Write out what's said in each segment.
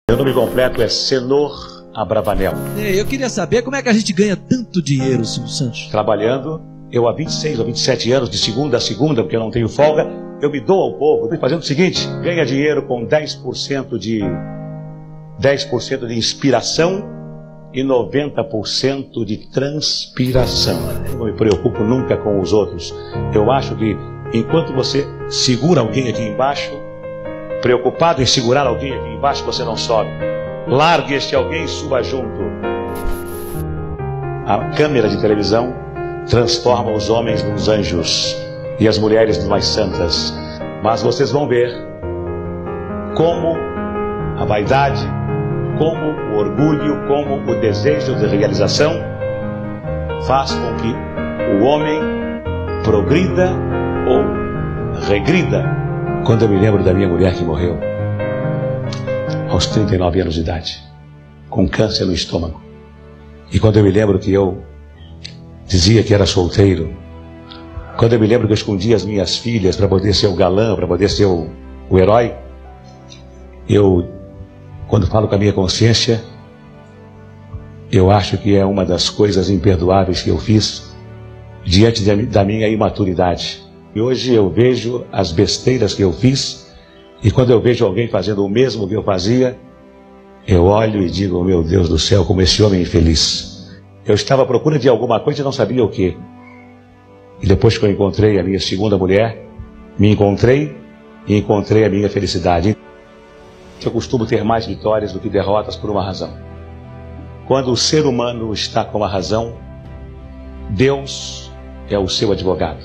Meu nome completo é Senor Abravanel. Eu queria saber como é que a gente ganha tanto dinheiro, Silvio Santos. Trabalhando, eu há 26 ou 27 anos, de segunda a segunda, porque eu não tenho folga, eu me dou ao povo, fazendo o seguinte: ganha dinheiro com 10% de inspiração e 90% de transpiração. Eu não me preocupo nunca com os outros. Eu acho que enquanto você segura alguém aqui embaixo, preocupado em segurar alguém aqui embaixo, você não sobe. Largue este alguém e suba junto. A câmera de televisão transforma os homens nos anjos e as mulheres nas mais santas. Mas vocês vão ver como a vaidade, como o orgulho, como o desejo de realização faz com que o homem progrida ou regrida. Quando eu me lembro da minha mulher que morreu aos 39 anos de idade, com câncer no estômago, e quando eu me lembro que eu dizia que era solteiro, quando eu me lembro que eu escondia as minhas filhas para poder ser o galã, para poder ser o herói, quando falo com a minha consciência, eu acho que é uma das coisas imperdoáveis que eu fiz diante da minha imaturidade. E hoje eu vejo as besteiras que eu fiz, e quando eu vejo alguém fazendo o mesmo que eu fazia, eu olho e digo: meu Deus do céu, como esse homem é infeliz. Eu estava à procura de alguma coisa e não sabia o que. E depois que eu encontrei a minha segunda mulher, me encontrei e encontrei a minha felicidade. Eu costumo ter mais vitórias do que derrotas por uma razão. Quando o ser humano está com a razão, Deus é o seu advogado.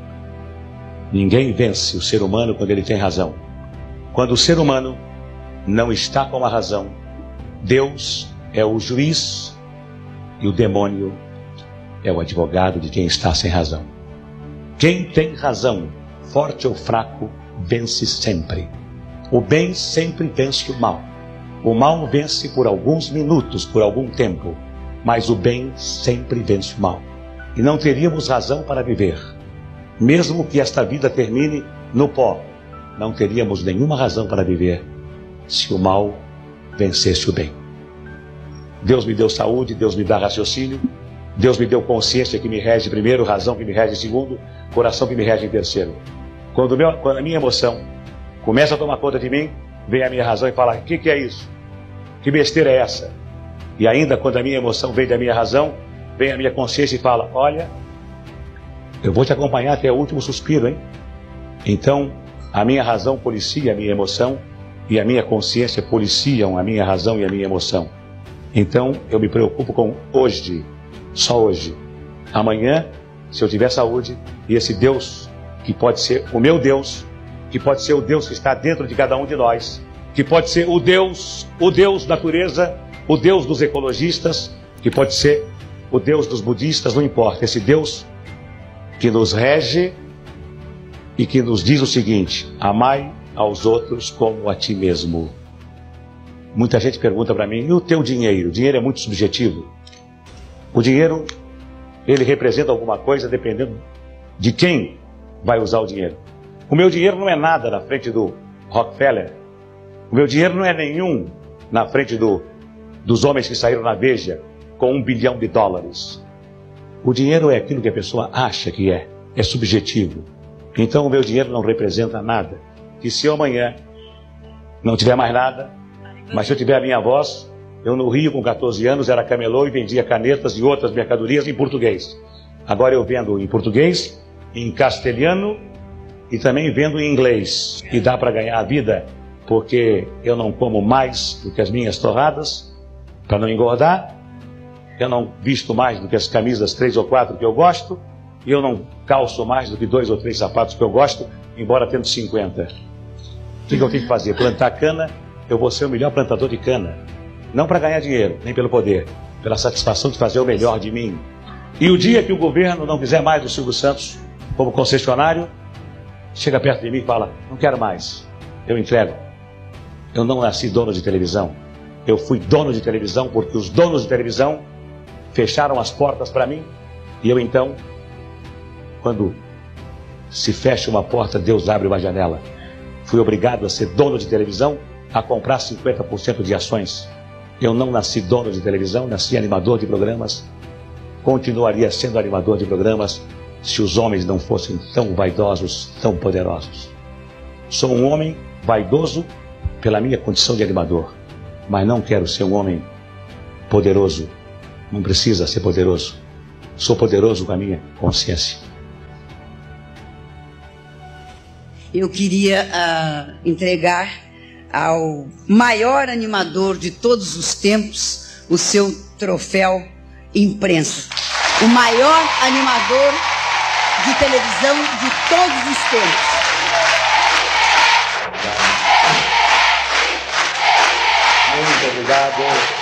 Ninguém vence o ser humano quando ele tem razão. Quando o ser humano não está com a razão, Deus é o juiz e o demônio é o advogado de quem está sem razão. Quem tem razão, forte ou fraco, vence sempre. O bem sempre vence o mal. O mal vence por alguns minutos, por algum tempo, mas o bem sempre vence o mal. E não teríamos razão para viver. Mesmo que esta vida termine no pó, não teríamos nenhuma razão para viver se o mal vencesse o bem. Deus me deu saúde, Deus me dá raciocínio, Deus me deu consciência que me rege primeiro, razão que me rege segundo, coração que me rege em terceiro. Quando a minha emoção começa a tomar conta de mim, vem a minha razão e fala: o que é isso? Que besteira é essa? E ainda quando a minha emoção vem da minha razão, vem a minha consciência e fala: olha, eu vou te acompanhar até o último suspiro, hein? Então, a minha razão policia a minha emoção e a minha consciência policiam a minha razão e a minha emoção. Então, eu me preocupo com hoje, só hoje. Amanhã, se eu tiver saúde, e esse Deus, que pode ser o meu Deus, que pode ser o Deus que está dentro de cada um de nós, que pode ser o Deus natureza, o Deus dos ecologistas, que pode ser o Deus dos budistas, não importa. Esse Deus que nos rege e que nos diz o seguinte: amai aos outros como a ti mesmo. Muita gente pergunta para mim: e o teu dinheiro? O dinheiro é muito subjetivo. O dinheiro, ele representa alguma coisa dependendo de quem vai usar o dinheiro. O meu dinheiro não é nada na frente do Rockefeller. O meu dinheiro não é nenhum na frente dos homens que saíram na Veja com $1 bilhão. O dinheiro é aquilo que a pessoa acha que é subjetivo. Então o meu dinheiro não representa nada. E se eu amanhã não tiver mais nada, mas se eu tiver a minha voz, eu no Rio com 14 anos era camelô e vendia canetas e outras mercadorias em português. Agora eu vendo em português, em castelhano e também vendo em inglês. E dá para ganhar a vida, porque eu não como mais do que as minhas torradas, para não engordar. Eu não visto mais do que as camisas 3 ou 4 que eu gosto. E eu não calço mais do que 2 ou 3 sapatos que eu gosto, embora tendo 50. O que eu tenho que fazer? Plantar cana. Eu vou ser o melhor plantador de cana. Não para ganhar dinheiro, nem pelo poder. Pela satisfação de fazer o melhor de mim. E o dia que o governo não quiser mais do Silvio Santos como concessionário, chega perto de mim e fala: não quero mais. Eu entrego. Eu não nasci dono de televisão. Eu fui dono de televisão porque os donos de televisão fecharam as portas para mim. E eu então, quando se fecha uma porta, Deus abre uma janela. Fui obrigado a ser dono de televisão a comprar 50% de ações. Eu não nasci dono de televisão, nasci animador de programas. Continuaria sendo animador de programas se os homens não fossem tão vaidosos, tão poderosos. Sou um homem vaidoso pela minha condição de animador, mas não quero ser um homem poderoso. Não precisa ser poderoso. Sou poderoso com a minha consciência. Eu queria entregar ao maior animador de todos os tempos o seu troféu imprensa. O maior animador de televisão de todos os tempos. Muito obrigado.